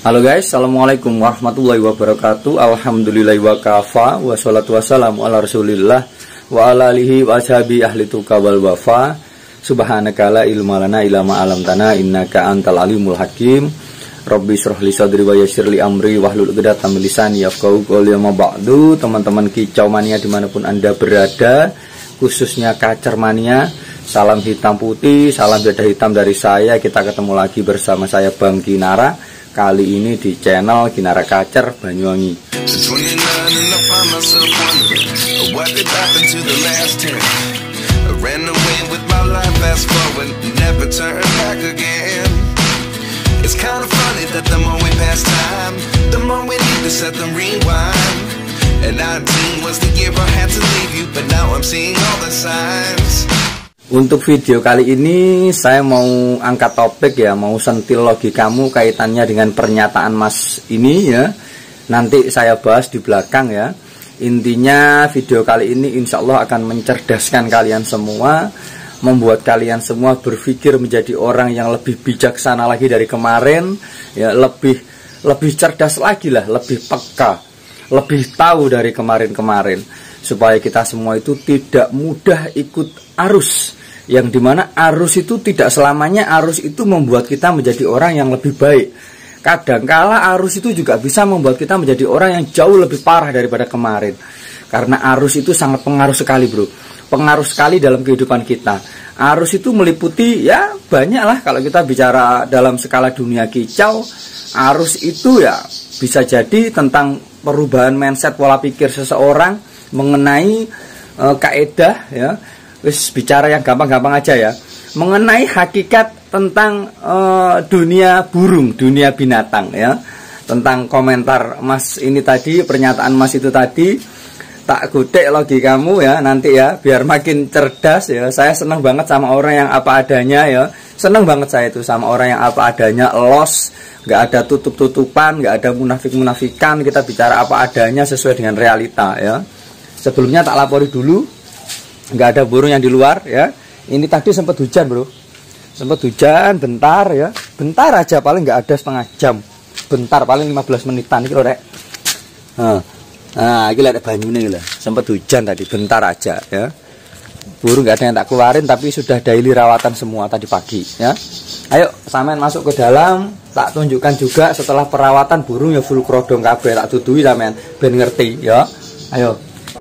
Halo guys, assalamualaikum warahmatullahi wabarakatuh. Alhamdulillahi wa kafa, wassalatu wassalamu ala rasulillah wa ala alihi wa ashabi ahli tuqa wal wafa. Subhanaka la ilma lana illa ma 'allamtana innaka antal alimul hakim. Rabbi shrah li sadri wa yassir li amri wahlul 'uqdatam min lisani yafqahu qawli. Amma ba'du, teman-teman kicau mania dimanapun Anda berada, khususnya kacer mania, salam hitam putih, salam beda hitam dari saya. Kita ketemu lagi bersama saya Bang Kinara. Kali ini di channel Kinara Kacer Banyuwangi. Untuk video kali ini saya mau angkat topik ya, mau sentil logikamu kaitannya dengan pernyataan Mas ini ya. Nanti saya bahas di belakang ya. Intinya video kali ini insya Allah akan mencerdaskan kalian semua, membuat kalian semua berpikir menjadi orang yang lebih bijaksana lagi dari kemarin ya, lebih cerdas lagi lah, lebih peka, lebih tahu dari kemarin-kemarin, supaya kita semua itu tidak mudah ikut arus, yang dimana arus itu tidak selamanya arus itu membuat kita menjadi orang yang lebih baik. Kadangkala arus itu juga bisa membuat kita menjadi orang yang jauh lebih parah daripada kemarin. Karena arus itu sangat pengaruh sekali bro, pengaruh sekali dalam kehidupan kita. Arus itu meliputi ya banyak lah. Kalau kita bicara dalam skala dunia kicau, arus itu ya bisa jadi tentang perubahan mindset pola pikir seseorang mengenai kaedah ya. Wis bicara yang gampang-gampang aja ya, mengenai hakikat tentang dunia burung, dunia binatang ya. Tentang komentar Mas ini tadi, pernyataan Mas itu tadi, tak godek logikamu ya nanti ya, biar makin cerdas ya. Saya senang banget sama orang yang apa adanya ya. Senang banget saya itu sama orang yang apa adanya, los, nggak ada tutup-tutupan, nggak ada munafik-munafikan. Kita bicara apa adanya sesuai dengan realita ya. Sebelumnya tak lapori dulu, nggak ada burung yang di luar ya. Ini tadi sempat hujan bro, sempat hujan bentar ya, bentar aja, paling nggak ada setengah jam, bentar paling 15 menitan ini loh rek. Nah ini ada banyunya lah, sempat hujan tadi bentar aja ya. Burung nggak ada yang tak keluarin, tapi sudah daily rawatan semua tadi pagi ya. Ayo sampean masuk ke dalam, tak tunjukkan juga setelah perawatan burung ya full krodong kabeh, tak tutui sampean ben ngerti ya. Ayo.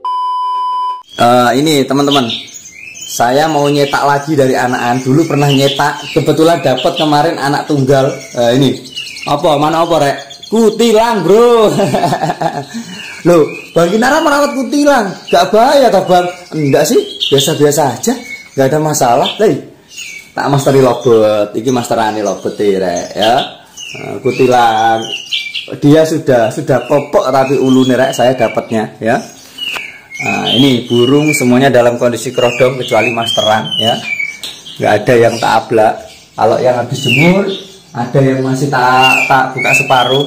Ini teman-teman, saya mau nyetak lagi dari anakan. Dulu pernah nyetak, kebetulan dapat kemarin anak tunggal. Ini apa, mana apa rek? Kutilang bro. Loh, Bang Kinara merawat kutilang, gak bahaya toh bang? Enggak sih, biasa-biasa aja, gak ada masalah. Tak masteri lobet, iki masterane lobet rek ya. Kutilang, dia sudah popok tapi ulune rek saya dapatnya ya. Nah, ini burung semuanya dalam kondisi kerodong kecuali masteran ya, nggak ada yang tak ablak. Kalau yang habis jemur ada yang masih tak buka separuh.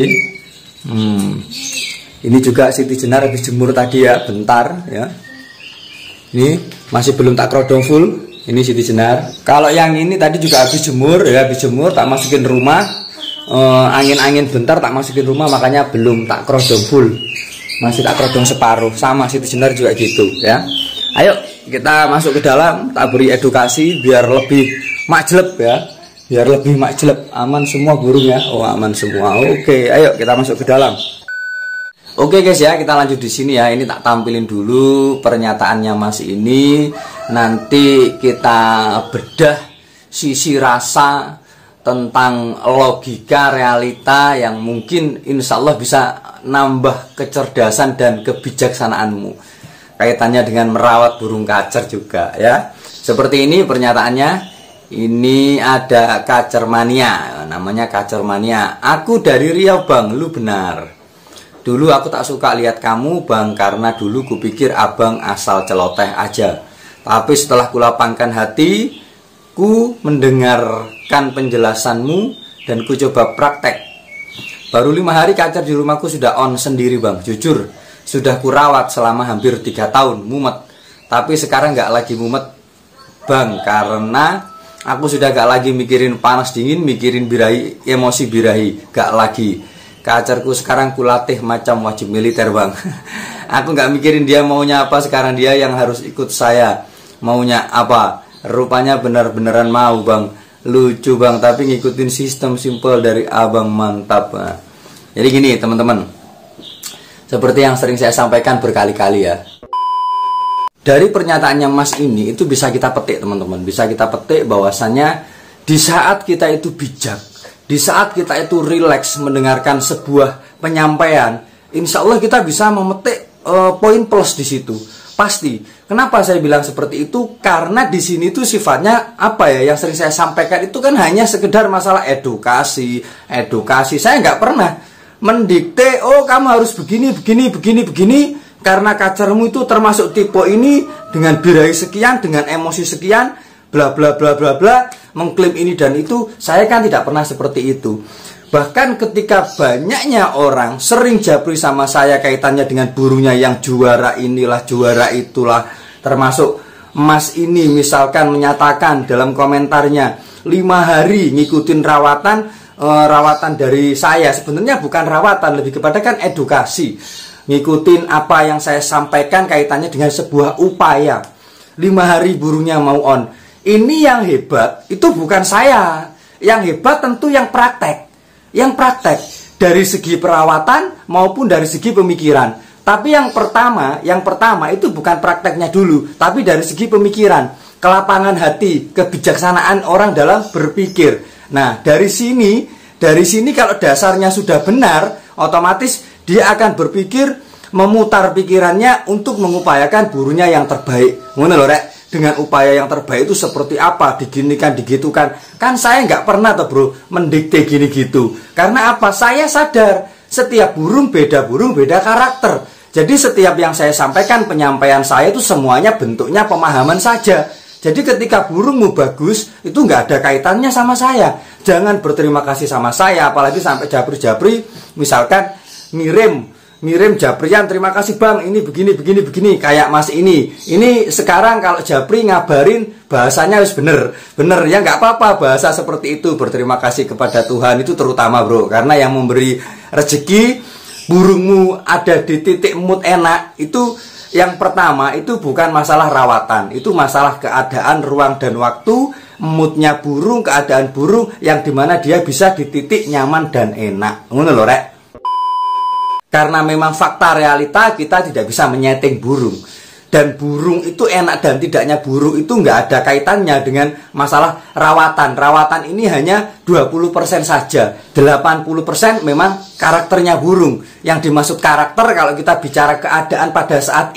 Ini juga Siti Jenar habis jemur tadi ya, bentar ya. Ini masih belum tak kerodong full. Ini Siti Jenar. Kalau yang ini tadi juga habis jemur ya, habis jemur tak masukin rumah. Angin-angin bentar tak masukin rumah, makanya belum tak kerodong full. Masih tak kerodong separuh, sama Siti Jenar juga gitu ya. Ayo kita masuk ke dalam, tak beri edukasi biar lebih majleb ya, biar lebih majleb. Aman semua burung ya? Oh aman semua. Oke, ayo kita masuk ke dalam. Oke guys ya, kita lanjut di sini ya. Ini tak tampilin dulu pernyataannya Mas ini. Nanti kita bedah sisi rasa tentang logika realita yang mungkin insya Allah bisa nambah kecerdasan dan kebijaksanaanmu kaitannya dengan merawat burung kacer juga ya. Seperti ini pernyataannya. Ini ada kacer mania, namanya kacer mania. Aku dari Riau bang, lu benar. Dulu aku tak suka lihat kamu bang, karena dulu kupikir abang asal celoteh aja. Tapi setelah kulapangkan hati, ku mendengarkan penjelasanmu dan ku coba praktek. Baru 5 hari kacer di rumahku sudah on sendiri bang. Jujur, sudah kurawat selama hampir 3 tahun, mumet. Tapi sekarang nggak lagi mumet bang, karena Aku sudah gak lagi mikirin panas dingin, mikirin birahi, emosi birahi. Gak lagi. Kacerku sekarang kulatih macam wajib militer, Bang. Aku gak mikirin dia maunya apa, sekarang dia yang harus ikut saya. Maunya apa? Rupanya benar-beneran mau, Bang. Lucu, Bang, tapi ngikutin sistem simple dari Abang, mantap. Nah, jadi gini, teman-teman. Seperti yang sering saya sampaikan berkali-kali ya. Dari pernyataannya Mas ini itu bisa kita petik, teman-teman. Bisa kita petik bahwasannya di saat kita itu bijak, di saat kita itu rileks mendengarkan sebuah penyampaian, insya Allah kita bisa memetik poin plus di situ. Pasti. Kenapa saya bilang seperti itu? Karena di sini tuh sifatnya apa ya? Yang sering saya sampaikan itu kan hanya sekedar masalah edukasi. Saya nggak pernah mendikte, oh kamu harus begini. Karena kacermu itu termasuk tipe ini, dengan birahi sekian, dengan emosi sekian, bla bla bla bla bla, mengklaim ini dan itu. Saya kan tidak pernah seperti itu. Bahkan ketika banyaknya orang sering japri sama saya kaitannya dengan burungnya yang juara inilah, juara itulah, termasuk Mas ini misalkan menyatakan dalam komentarnya 5 hari ngikutin rawatan dari saya. Sebenarnya bukan rawatan, lebih kepada kan edukasi. Ngikutin apa yang saya sampaikan kaitannya dengan sebuah upaya. 5 hari burungnya mau on. Ini yang hebat, itu bukan saya. Yang hebat tentu yang praktek. Yang praktek dari segi perawatan maupun dari segi pemikiran. Tapi yang pertama itu bukan prakteknya dulu, tapi dari segi pemikiran, kelapangan hati, kebijaksanaan orang dalam berpikir. Nah, dari sini kalau dasarnya sudah benar, otomatis dia akan berpikir, memutar pikirannya untuk mengupayakan burungnya yang terbaik. Ngono lho, Rek. Dengan upaya yang terbaik itu seperti apa, diginikan, digitukan. Kan saya nggak pernah tuh, Bro, mendikte gini gitu. Karena apa? Saya sadar setiap burung beda karakter. Jadi setiap yang saya sampaikan, penyampaian saya itu semuanya bentuknya pemahaman saja. Jadi ketika burungmu bagus, itu nggak ada kaitannya sama saya. Jangan berterima kasih sama saya, apalagi sampai japri-japri, misalkan ngirim japrian, terima kasih Bang, ini begini, kayak Mas ini sekarang kalau japri ngabarin bahasanya harus bener ya, nggak apa-apa bahasa seperti itu, berterima kasih kepada Tuhan itu terutama, Bro, karena yang memberi rezeki burungmu ada di titik mood enak itu. Yang pertama itu bukan masalah rawatan, itu masalah keadaan ruang dan waktu, moodnya burung, keadaan burung yang dimana dia bisa di titik nyaman dan enak. Ngono lho, Rek. Karena memang fakta realita kita tidak bisa menyeting burung. Dan burung itu enak dan tidaknya burung itu nggak ada kaitannya dengan masalah rawatan. Rawatan ini hanya 20% saja. 80% memang karakternya burung. Yang dimaksud karakter kalau kita bicara keadaan pada saat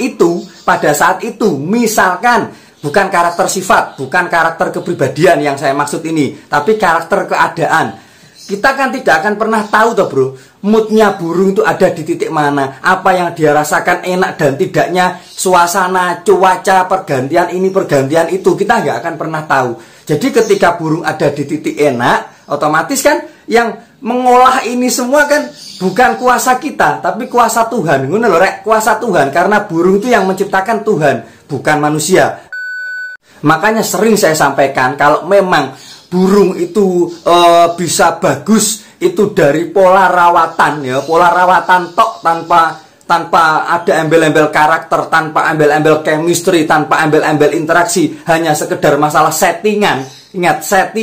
itu misalkan bukan karakter sifat, bukan karakter kepribadian yang saya maksud ini, tapi karakter keadaan. Kita kan tidak akan pernah tahu toh, Bro, moodnya burung itu ada di titik mana, apa yang dia rasakan enak dan tidaknya, suasana, cuaca, pergantian ini, pergantian itu, kita nggak akan pernah tahu. Jadi ketika burung ada di titik enak, otomatis kan yang mengolah ini semua kan bukan kuasa kita, tapi kuasa Tuhan. Ngono lho, Rek, kuasa Tuhan, karena burung itu yang menciptakan Tuhan, bukan manusia. Makanya sering saya sampaikan kalau memang burung itu bisa bagus itu dari pola rawatan ya, pola rawatan tok, tanpa ada embel-embel karakter, tanpa embel-embel chemistry, tanpa embel-embel interaksi, hanya sekedar masalah settingan. Ingat,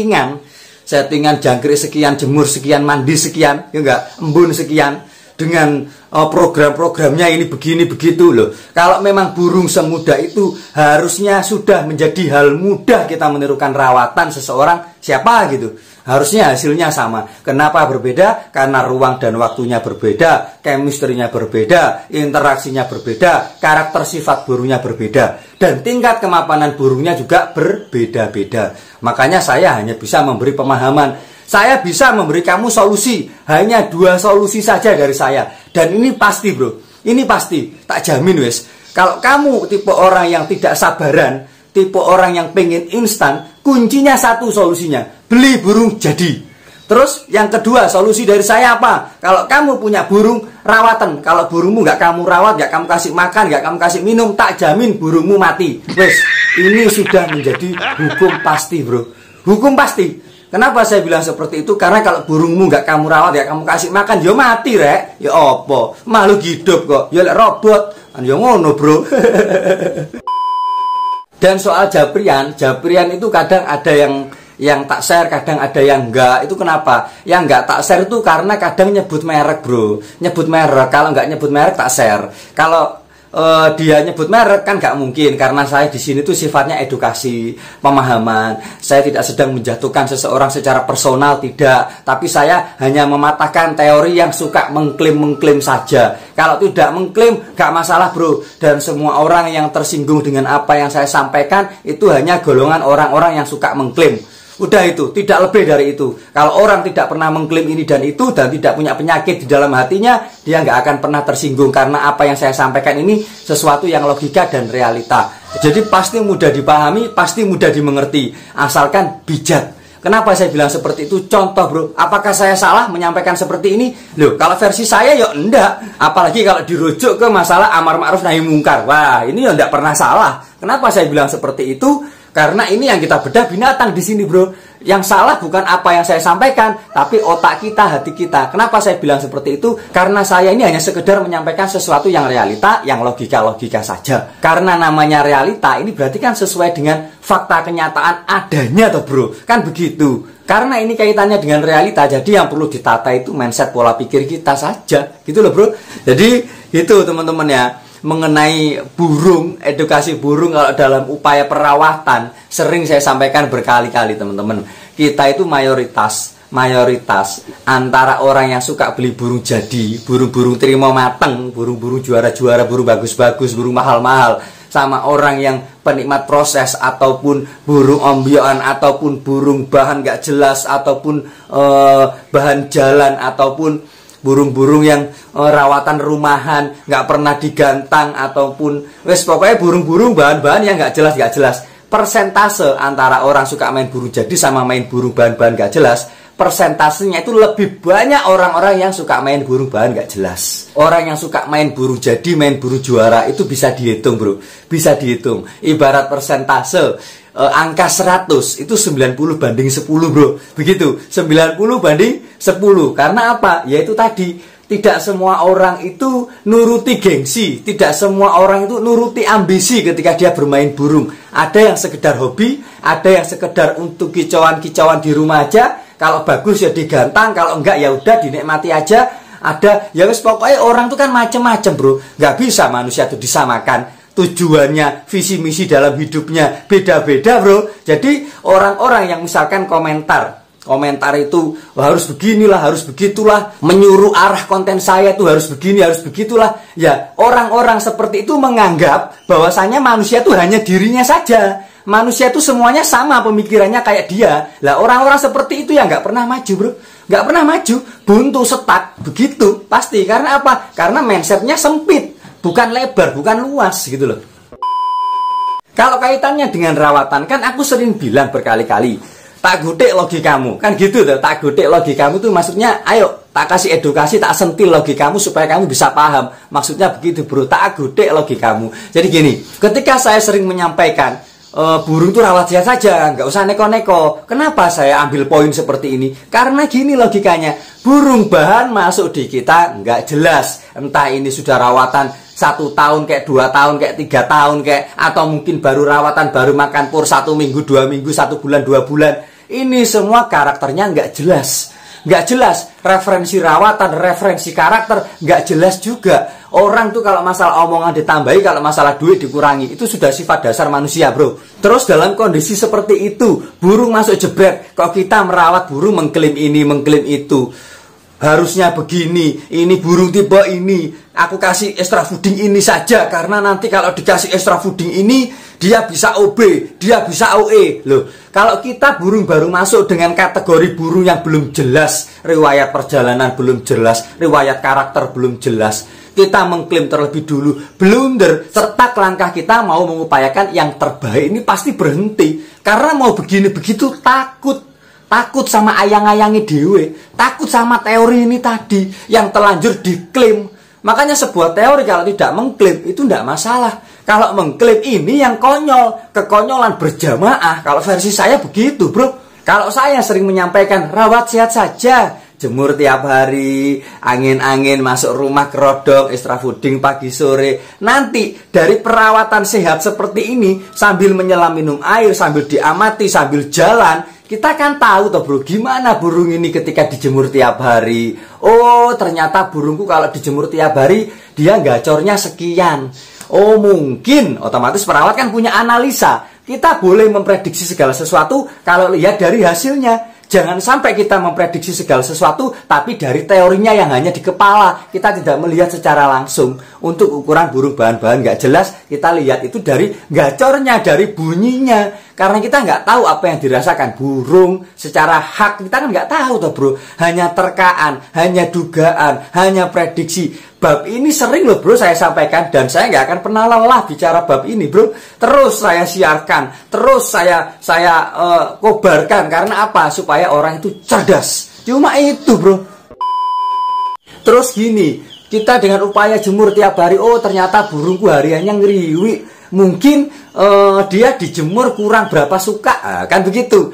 settingan jangkrik sekian, jemur sekian, mandi sekian, ya enggak, embun sekian, dengan program-programnya ini begini begitu loh. Kalau memang burung semudah itu, harusnya sudah menjadi hal mudah kita menirukan rawatan seseorang siapa gitu. Harusnya hasilnya sama. Kenapa berbeda? Karena ruang dan waktunya berbeda, chemistry-nya berbeda, interaksinya berbeda, karakter sifat burungnya berbeda, dan tingkat kemapanan burungnya juga berbeda-beda. Makanya saya hanya bisa memberi pemahaman. Saya bisa memberi kamu solusi, hanya 2 solusi saja dari saya. Dan ini pasti, Bro, ini pasti, tak jamin wes. Kalau kamu tipe orang yang tidak sabaran, tipe orang yang pengen instan, kuncinya 1 solusinya, beli burung jadi. Terus yang kedua solusi dari saya apa? Kalau kamu punya burung rawatan, kalau burungmu nggak kamu rawat, nggak kamu kasih makan, nggak kamu kasih minum, tak jamin burungmu mati. Wes, ini sudah menjadi hukum pasti, Bro. Hukum pasti. Kenapa saya bilang seperti itu? Karena kalau burungmu nggak kamu rawat, ya kamu kasih makan, ya mati rek. Ya apa? Makhluk hidup kok. Ya lek robot. Kan ya ngono, Bro. Dan soal Japrian itu kadang ada yang tak share, kadang ada yang enggak. Itu kenapa? Yang enggak tak share itu karena kadang nyebut merek, Bro. Nyebut merek. Kalau enggak nyebut merek tak share. Kalau dia nyebut merek kan nggak mungkin, karena saya di sini tuh sifatnya edukasi, pemahaman. Saya tidak sedang menjatuhkan seseorang secara personal, tidak. Tapi saya hanya mematahkan teori yang suka mengklaim saja. Kalau tidak mengklaim nggak masalah, Bro. Dan semua orang yang tersinggung dengan apa yang saya sampaikan itu hanya golongan orang-orang yang suka mengklaim. Udah itu, tidak lebih dari itu. Kalau orang tidak pernah mengklaim ini dan itu dan tidak punya penyakit di dalam hatinya, dia nggak akan pernah tersinggung, karena apa yang saya sampaikan ini sesuatu yang logika dan realita. Jadi pasti mudah dipahami, pasti mudah dimengerti, asalkan bijak. Kenapa saya bilang seperti itu? Contoh, Bro, apakah saya salah menyampaikan seperti ini? Loh, kalau versi saya ya enggak. Apalagi kalau dirujuk ke masalah amar ma'ruf nahi mungkar. Wah, ini ya enggak pernah salah. Kenapa saya bilang seperti itu? Karena ini yang kita bedah binatang di sini, Bro. Yang salah bukan apa yang saya sampaikan, tapi otak kita, hati kita. Kenapa saya bilang seperti itu? Karena saya ini hanya sekedar menyampaikan sesuatu yang realita, yang logika-logika saja. Karena namanya realita, ini berarti kan sesuai dengan fakta kenyataan adanya, toh, Bro. Kan begitu. Karena ini kaitannya dengan realita, jadi yang perlu ditata itu mindset pola pikir kita saja. Gitu loh, Bro. Jadi itu teman-teman ya. Mengenai burung, edukasi burung kalau dalam upaya perawatan, sering saya sampaikan berkali-kali, teman-teman. Kita itu mayoritas antara orang yang suka beli burung jadi, burung-burung terima mateng, burung-burung juara-juara, burung bagus-bagus, burung mahal-mahal, sama orang yang penikmat proses, ataupun burung ombyoan, ataupun burung bahan gak jelas, ataupun bahan jalan, ataupun burung-burung yang rawatan rumahan, nggak pernah digantang, ataupun wes pokoknya burung-burung bahan-bahan yang nggak jelas. Persentase antara orang suka main burung jadi sama main burung bahan-bahan nggak jelas, persentasenya itu lebih banyak orang-orang yang suka main burung bahan nggak jelas. Orang yang suka main burung jadi, main burung juara itu bisa dihitung, Bro. Bisa dihitung. Ibarat persentase angka 100 itu 90 banding 10, Bro. Begitu, 90 banding 10. Karena apa? Yaitu tadi, tidak semua orang itu nuruti gengsi, tidak semua orang itu nuruti ambisi ketika dia bermain burung. Ada yang sekedar hobi, ada yang sekedar untuk kicauan-kicauan di rumah aja. Kalau bagus ya digantang, kalau enggak ya udah dinikmati aja. Ada ya wis pokoknya orang itu kan macam-macam, Bro. Nggak bisa manusia itu disamakan. Tujuannya, visi misi dalam hidupnya beda-beda, Bro. Jadi orang-orang yang misalkan komentar itu harus beginilah, harus begitulah, menyuruh arah konten saya itu harus begini, harus begitulah. Ya, orang-orang seperti itu menganggap bahwasanya manusia itu hanya dirinya saja. Manusia itu semuanya sama pemikirannya kayak dia. Lah orang-orang seperti itu yang nggak pernah maju, Bro. Nggak pernah maju, buntu, setak, begitu pasti. Karena apa? Karena mindsetnya sempit. Bukan lebar, bukan luas gitu loh. Kalau kaitannya dengan rawatan, kan aku sering bilang berkali-kali, tak godek logikamu, kan gitu tuh. Tak godek logikamu tuh maksudnya, ayo tak kasih edukasi, tak sentil logikamu supaya kamu bisa paham. Maksudnya begitu, Bro, tak godek logikamu. Jadi gini, ketika saya sering menyampaikan burung tuh rawat saja, nggak usah neko-neko. Kenapa saya ambil poin seperti ini? Karena gini logikanya, burung bahan masuk di kita nggak jelas. Entah ini sudah rawatan 1 tahun, kayak 2 tahun, kayak 3 tahun, kayak atau mungkin baru rawatan, baru makan pur 1 minggu, 2 minggu, 1 bulan, 2 bulan. Ini semua karakternya nggak jelas. Nggak jelas, referensi rawatan, referensi karakter nggak jelas juga. Orang tuh kalau masalah omongan ditambahi, kalau masalah duit dikurangi, itu sudah sifat dasar manusia, Bro. Terus dalam kondisi seperti itu, burung masuk jebret, kok kita merawat burung mengklaim ini, mengklaim itu, harusnya begini, ini burung tipe ini, aku kasih extra fooding ini saja, karena nanti kalau dikasih extra fooding ini, dia bisa OB, dia bisa OE. Loh, kalau kita burung baru masuk dengan kategori burung yang belum jelas, riwayat perjalanan belum jelas, riwayat karakter belum jelas, kita mengklaim terlebih dulu, blunder, setak langkah kita mau mengupayakan yang terbaik, ini pasti berhenti. Karena mau begini begitu takut sama ayang-ayangi dewe, takut sama teori ini tadi yang terlanjur diklaim. Makanya sebuah teori kalau tidak mengklaim itu tidak masalah. Kalau mengklaim ini yang konyol, kekonyolan berjamaah. Kalau versi saya begitu, Bro. Kalau saya sering menyampaikan rawat sehat saja, jemur tiap hari, angin-angin masuk rumah, kerodok, extra fooding pagi sore. Nanti dari perawatan sehat seperti ini, sambil menyelam minum air, sambil diamati, sambil jalan, kita kan tahu toh bro, gimana burung ini ketika dijemur tiap hari. Oh, ternyata burungku kalau dijemur tiap hari, dia gacornya sekian. Oh, mungkin otomatis perawat kan punya analisa. Kita boleh memprediksi segala sesuatu kalau lihat dari hasilnya. Jangan sampai kita memprediksi segala sesuatu tapi dari teorinya yang hanya di kepala. Kita tidak melihat secara langsung. Untuk ukuran burung bahan-bahan nggak jelas, kita lihat itu dari gacornya, dari bunyinya. Karena kita nggak tahu apa yang dirasakan burung secara hak, kita kan nggak tahu toh bro. Hanya terkaan, hanya dugaan, hanya prediksi. Bab ini sering loh bro saya sampaikan, dan saya nggak akan pernah lelah bicara bab ini bro. Terus saya siarkan, terus saya kobarkan. Karena apa? Supaya orang itu cerdas. Cuma itu bro. Terus gini, kita dengan upaya jemur tiap hari, oh ternyata burungku hariannya ngeriwi. Mungkin dia dijemur kurang berapa suka, kan begitu.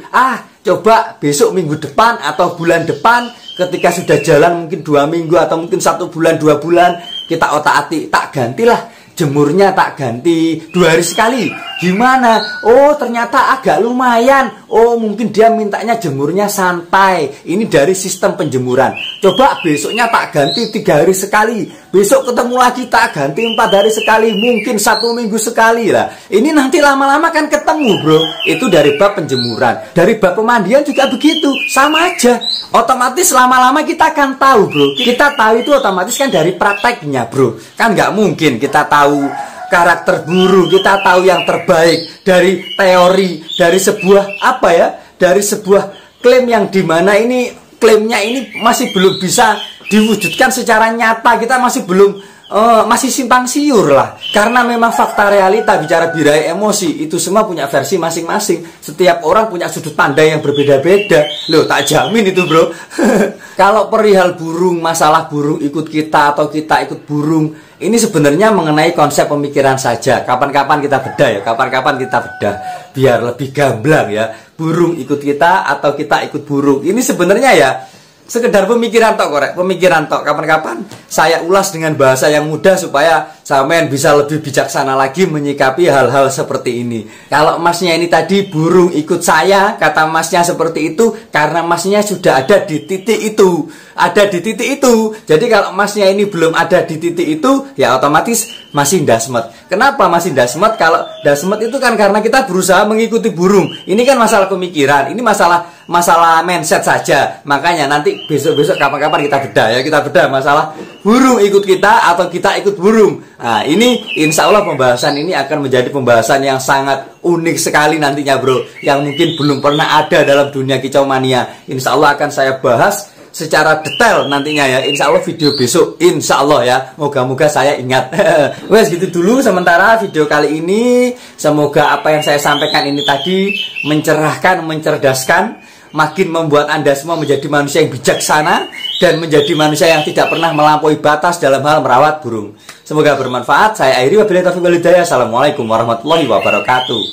Coba besok minggu depan atau bulan depan, ketika sudah jalan mungkin 2 minggu atau mungkin 1 bulan 2 bulan, kita otak-atik, tak gantilah jemurnya, tak ganti 2 hari sekali. Gimana? Oh ternyata agak lumayan. Oh mungkin dia mintanya jemurnya santai. Ini dari sistem penjemuran. Coba besoknya tak ganti 3 hari sekali. Besok ketemu lagi tak ganti 4 hari sekali. Mungkin 1 minggu sekali lah. Ini nanti lama-lama kan ketemu bro. Itu dari bab penjemuran. Dari bab pemandian juga begitu. Sama aja. Otomatis lama-lama kita akan tahu bro. Kita tahu itu otomatis kan dari prakteknya bro. Kan nggak mungkin kita tahu karakter burung, kita tahu yang terbaik dari teori, dari sebuah dari sebuah klaim yang dimana ini klaimnya ini masih belum bisa diwujudkan secara nyata. Kita masih belum masih simpang siur lah, karena memang fakta realita bicara birahi emosi itu semua punya versi masing-masing. Setiap orang punya sudut pandang yang berbeda-beda. Loh, tak jamin itu bro. Kalau perihal burung, masalah burung ikut kita atau kita ikut burung, ini sebenarnya mengenai konsep pemikiran saja. Kapan-kapan kita bedah ya, kapan-kapan kita bedah biar lebih gamblang ya. Burung ikut kita atau kita ikut burung. Ini sebenarnya ya sekedar pemikiran tok korek, pemikiran tok. Kapan-kapan saya ulas dengan bahasa yang mudah supaya sampean bisa lebih bijaksana lagi menyikapi hal-hal seperti ini. Kalau masnya ini tadi burung ikut saya, kata masnya seperti itu karena masnya sudah ada di titik itu. Ada di titik itu. Jadi kalau masnya ini belum ada di titik itu, ya otomatis masih dasmet. Kenapa masih dasmet? Kalau dasmet itu kan karena kita berusaha mengikuti burung. Ini kan masalah pemikiran, ini masalah mindset saja. Makanya nanti besok-besok kapan-kapan kita bedah ya, kita bedah masalah burung ikut kita atau kita ikut burung. Nah ini insya Allah pembahasan ini akan menjadi pembahasan yang sangat unik sekali nantinya bro, yang mungkin belum pernah ada dalam dunia kicau mania. Insya Allah akan saya bahas secara detail nantinya ya, insya Allah video besok, insya Allah ya, moga-moga saya ingat. Wes gitu dulu sementara video kali ini. Semoga apa yang saya sampaikan ini tadi mencerahkan, mencerdaskan, makin membuat Anda semua menjadi manusia yang bijaksana dan menjadi manusia yang tidak pernah melampaui batas dalam hal merawat burung. Semoga bermanfaat. Saya akhiri, wabillahi taufiq wal hidayah. Assalamualaikum warahmatullahi wabarakatuh.